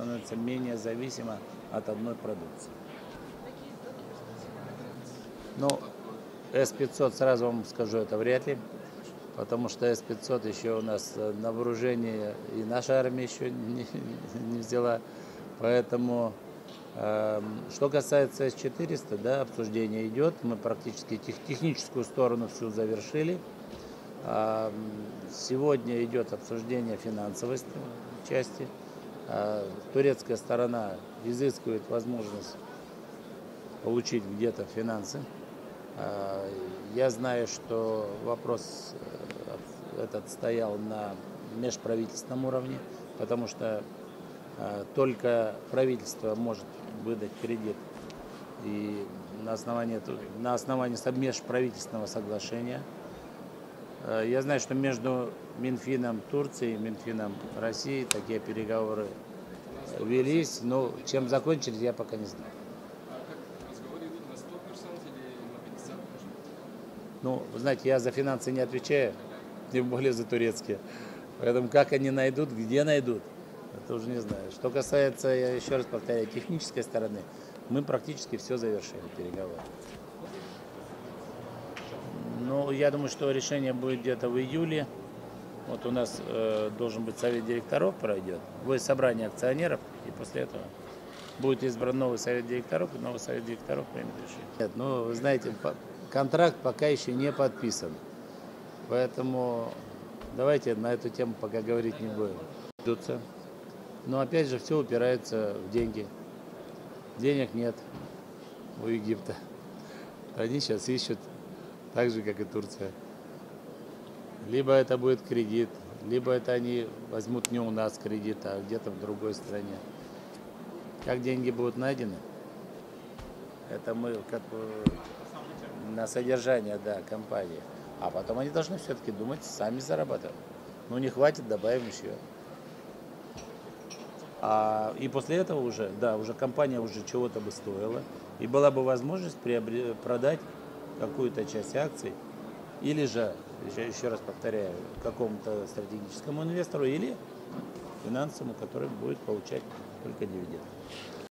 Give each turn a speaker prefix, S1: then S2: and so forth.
S1: становится менее зависима от одной продукции. Ну, С-500, сразу вам скажу, это вряд ли, потому что С-500 еще у нас на вооружении, и наша армия еще не взяла. Поэтому, что касается С-400, да, обсуждение идет, мы практически техническую сторону всю завершили. Сегодня идет обсуждение финансовой части. Турецкая сторона изыскивает возможность получить где-то финансы. Я знаю, что вопрос этот стоял на межправительственном уровне, потому что только правительство может выдать кредит и на основании межправительственного соглашения. Я знаю, что между Минфином Турции и Минфином России такие переговоры велись, но чем закончились, я пока не знаю. Ну, вы знаете, я за финансы не отвечаю, тем более за турецкие. Поэтому как они найдут, где найдут, это уже не знаю. Что касается, я еще раз повторяю, технической стороны, мы практически все завершили, переговоры. Ну, я думаю, что решение будет где-то в июле. Вот у нас должен быть совет директоров пройдет, будет собрание акционеров, и после этого будет избран новый совет директоров, и новый совет директоров примет решение. Нет, ну, вы знаете, контракт пока еще не подписан, поэтому давайте на эту тему пока говорить не будем. Но опять же, все упирается в деньги. Денег нет у Египта. Они сейчас ищут так же, как и Турция. Либо это будет кредит, либо это они возьмут не у нас кредит, а где-то в другой стране. Как деньги будут найдены, это мы как на содержание, да, компании. А потом они должны все-таки думать, сами зарабатывать. Ну, не хватит, добавим еще. И после этого уже, да, уже компания уже чего-то бы стоила. И была бы возможность продать какую-то часть акций. Или же, еще раз повторяю, какому-то стратегическому инвестору или финансовому, который будет получать только дивиденды.